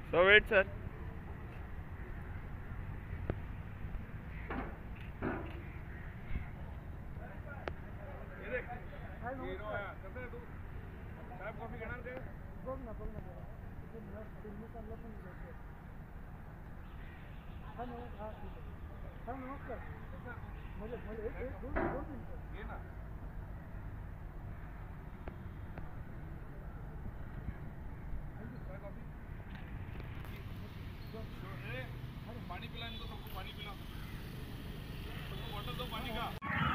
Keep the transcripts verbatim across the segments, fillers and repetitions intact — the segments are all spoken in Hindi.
So wait, sir. पानी पिला इनको, सबको पानी पिला, सबको बोतल दो पानी का।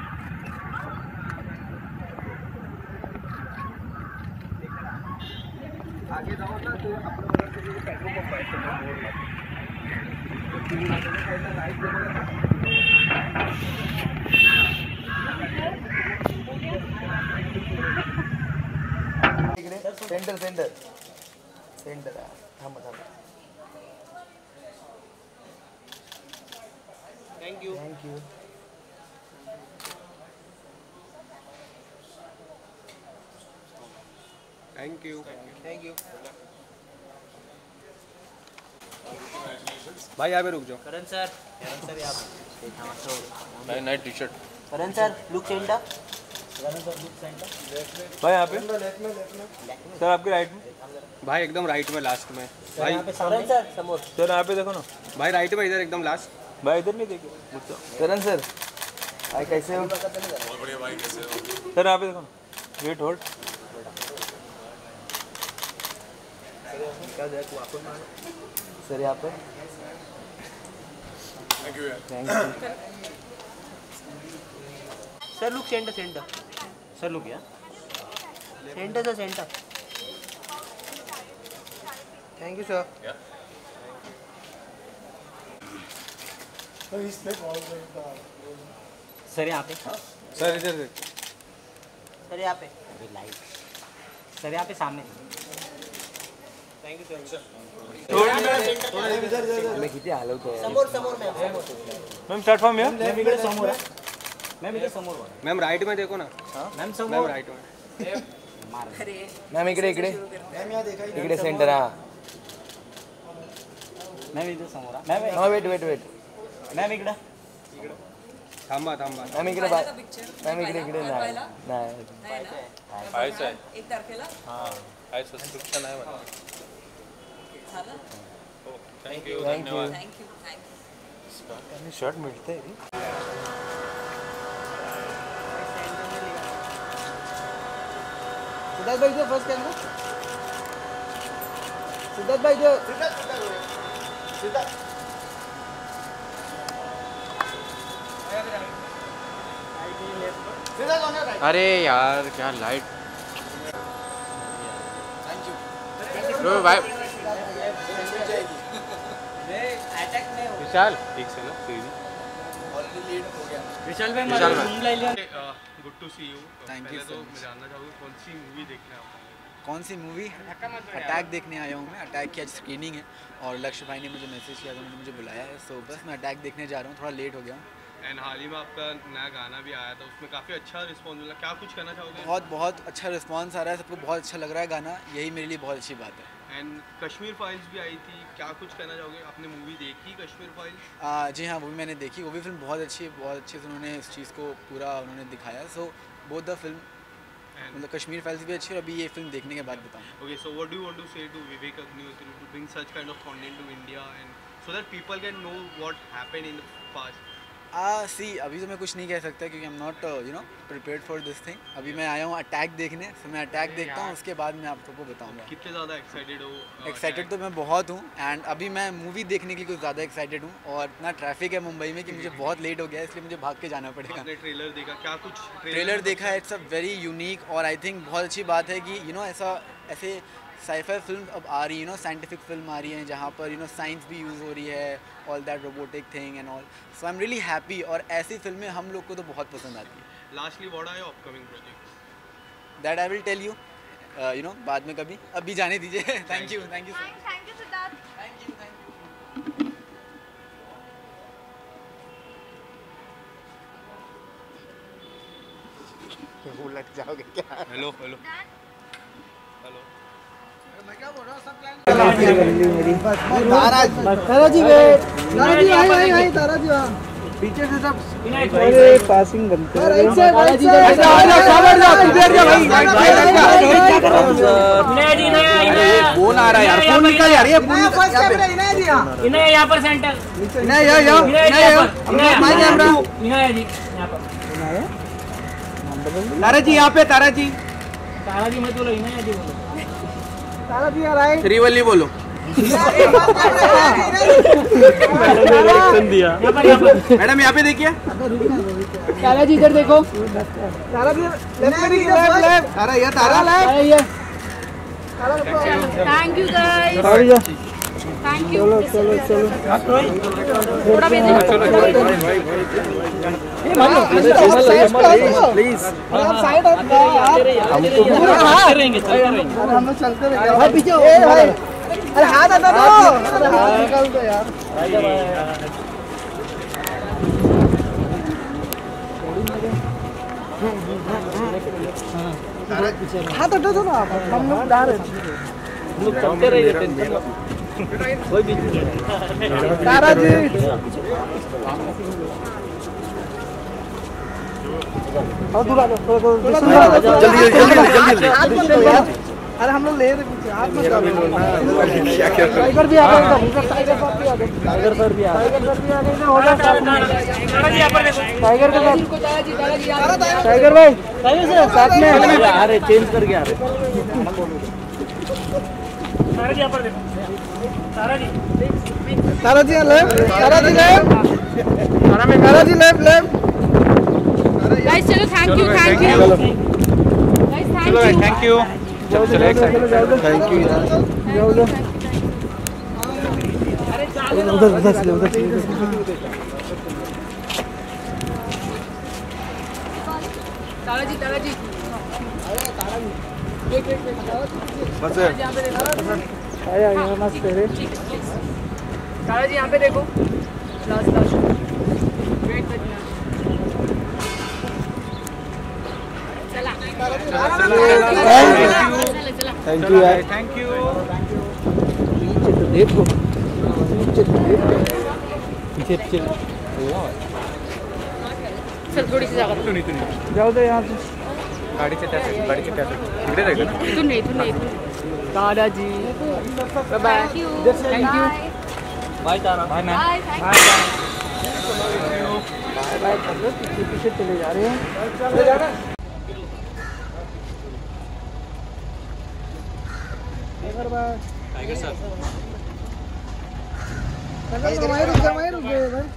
आगे जाओ ना तो अपने पेट्रोल पंप है तो बोर्ड लगा सेंटर सेंटर सेंटर थांबा थांबा thank you thank you thank you thank you भाई यहाँ पे रुक जाओ। करण सर करण सर यहाँ भाई night T shirt. Karan sir look centre Karan sir look centre भाई यहाँ पे सर आपके राइट में। भाई एकदम राइट में लास्ट में भाई। करण सर समोर सर यहाँ पे देखो ना। भाई राइट में इधर एकदम लास्ट। भाई इधर नहीं देखिए। करण सर भाई कैसे हो? बहुत बढ़िया भाई, कैसे हो? सर यहाँ पे देखो ना। Wait hold. क्या देखो आपको सर यहाँ पे thank you thank you sir look centre centre sir look या centre sir centre thank you sir sir यहाँ पे सर इधर देख। सर यहाँ पे लाइट सर यहाँ पे सामने थैंक यू सर मैं किती हलवतो समोर समोर मॅम समोर ma'am start from here. Ma'am इकडे समोर आहे मॅम इकडे समोर बघा मैम राइट में देखो ना। मॅम मैम समोर राइट में। मॅम इकडे इकडे मॅम या देखा इकडे सेंटर हा मॅम इथे समोर मॅम हा वेट वेट वेट मॅम इकडे थांबा थांबा। मॅम इकडे बाय मॅम इकडे इकडे नाही नाही पाहायचं आहे। एक तारखेला हां आहे सबस्क्रिप्शन आहे मला। झालं thank you thank you thank you thank you shirt मिलते है। सिद्धार्थ भाई जो फर्स्ट कैमरा सिद्धार्थ भाई जो सिद्धार्थ अरे यार क्या लाइट। थैंक यू लो भाई अटैक में विशाल ठीक से ना सीधी। ऑलरेडी लेट हो गया विशाल भाई विशाल भाई good to see you. Thank you पहले तो so मैं much. जानना चाहूँगा कौन सी मूवी देखने आप कौन सी मूवी? अटैक देखने आया हूँ मैं। अटैक की आज स्क्रीनिंग है और लक्ष्य भाई ने मुझे मैसेज किया था, उन्होंने मुझे बुलाया है। सो बस मैं अटैक देखने जा रहा हूँ, थोड़ा लेट हो गया हूँ। एंड हाल ही में आपका नया गाना भी आया था, उसमें काफ़ी अच्छा रिस्पॉन्स मिला, क्या कुछ कहना चाहोगे? बहुत बहुत अच्छा रिस्पांस आ रहा है, सबको बहुत अच्छा लग रहा है गाना, यही मेरे लिए बहुत अच्छी बात है। एंड कश्मीर फाइल्स भी आई थी, क्या कुछ कहना चाहोगे? आपने मूवी देखी कश्मीर फाइल्स? आ, जी हाँ, वो भी मैंने देखी। वो भी फिल्म बहुत अच्छी है, बहुत अच्छे से उन्होंने इस चीज़ को पूरा उन्होंने दिखाया। सो बोथ द फिल्म मतलब कश्मीर फाइल्स भी अच्छी है और अभी ये फिल्म देखने के बाद बताऊँ। Okay, so what do you want to say to Vivek Agnihotri to bring such kind of content to India and so that people can know what happened in the past? Uh see अभी तो मैं कुछ नहीं कह सकता क्योंकि I am not you know prepared for this thing. अभी मैं आया हूँ अटैक देखने, तो मैं अटैक देखता हूँ, उसके बाद मैं आप सबको बताऊँगा। कितने ज़्यादा एक्साइटेड हो? एक्साइटेड तो मैं बहुत हूँ एंड अभी मैं मूवी देखने के लिए कुछ ज़्यादा एक्साइटेड हूँ और इतना ट्रैफिक है मुंबई में कि मुझे बहुत लेट हो गया है, इसलिए मुझे भाग के जाना पड़ेगा। आपने ट्रेलर देखा, क्या कुछ ट्रेलर देखा है, इट्स अ वेरी यूनिक और आई थिंक बहुत अच्छी बात है कि यू नो ऐसा ऐसे साइफाई फिल्म अब आ रही है, यू नो साइंटिफिक फिल्म आ रही है जहाँ पर यू नो साइंस भी यूज़ हो रही है, all that robotic thing and all. So I am really happy और ऐसी फिल्में हम लोग को तो बहुत पसंद आती है। Lastly what are your upcoming projects? That I will tell you you know बाद में कभी, अभी जाने दीजिए। Thank you thank you thank you Siddharth. Thank you thank वो लग जाओगे क्या? हेलो हेलो हेलो मैं क्या बोल रहा हूँ सब प्लान तारा जी वेट, तारा जी आई आई आई तारा जी वहाँ पीछे से सब अरे पासिंग बनते हैं। फोन आ रहा है यार, फोन निकाल यार, ये फोन इन्हें यहाँ पर सेंटर नहीं यार यार माइक कैमरा इन्हें जी यहाँ पर तारा जी यहाँ पे, तारा जी तारा जी मत बोलो, इन्हें जी बोलो। तारा जी यार आए श्रीवल्ली बोलो। दिया यहाँ पर यहाँ पर मैडम यहाँ पे देखिए, तारा जी इधर देखो। तारा जी लेफ्ट में देखिए, लेफ्ट लेफ्ट तारा ये तारा ये thank you guys thank you चलो चलो चलो थोड़ा भेज प्लीज साइड हमको हम लोग चलते रहेंगे भाई पीछे ए भाई अरे हाथ हटा दो, अरे हाथ निकाल दो यार। हाथ हटा दो ना आप, हम लोग जा रहे हैं। चलते रहिए कोई भी तारा जी और दूर आ जाओ, जल्दी जल्दी जल्दी जल्दी। अरे हम लोग ले रहे पीछे, आप मत जाओ। टाइगर भी आ गए, टाइगर साहब भी आ गए, टाइगर सर भी आ गए, टाइगर सर भी आ गए ना, हो जाए साथ में। टाइगर के साथ टाइगर भाई, टाइगर सर साथ में आ रहे, चेंज करके आ रहे। तारा जी यहाँ पर देखो, Tara ji Tara ji left, Tara ji left, Tara ji left left. Guys चलो thank you thank you guys thank you thank you. चलो चलो एक सेकंड थैंक यू यार, जाओ जाओ उधर उधर से उधर से। तारा जी तारा जी बस आया आया मस्त तेरे। तारा जी यहाँ पे देखो लास्ट लास्ट वेट करना चला थैंक यू यार, थैंक यू। पीछे तो देखो, पीछे तो देखो, पीछे पीछे चल थोड़ी सी जगह जाओ दे यहाँ से। गाड़ी से टैक्सी, गाड़ी से टैक्सी इकडे रहेगा ना। तू नहीं तू नहीं Tara ji bye thank you thank you bye Tara bye ma'am. Bye thank bye bye कर लो, पीछे पीछे चले जा रहे हैं। चले जा रहे हैं टाइगर भाई, टाइगर सर भाई इधर भाई रुक जा, भाई रुक जा भाई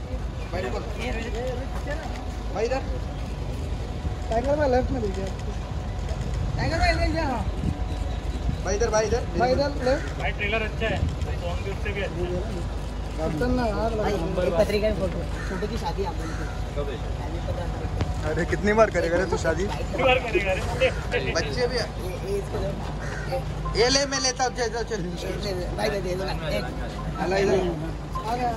भाई इधर टाइगर भाई लेफ्ट में देखिए, टाइगर भाई इधर जा भाई, इधर भाई इधर भाई इधर लेफ्ट भाई ट्रेलर अच्छा है, सॉन्ग भी उससे गया। चलना यार पत्रिका में फोटो फोटो की शादी आप अरे कितनी बार करेगा रे तू शादी? बार करेगा रे बच्चे भी ये ले, मैं लेता हूँ, चल चल भाई दे दो एक अल्लाह इधर आ गया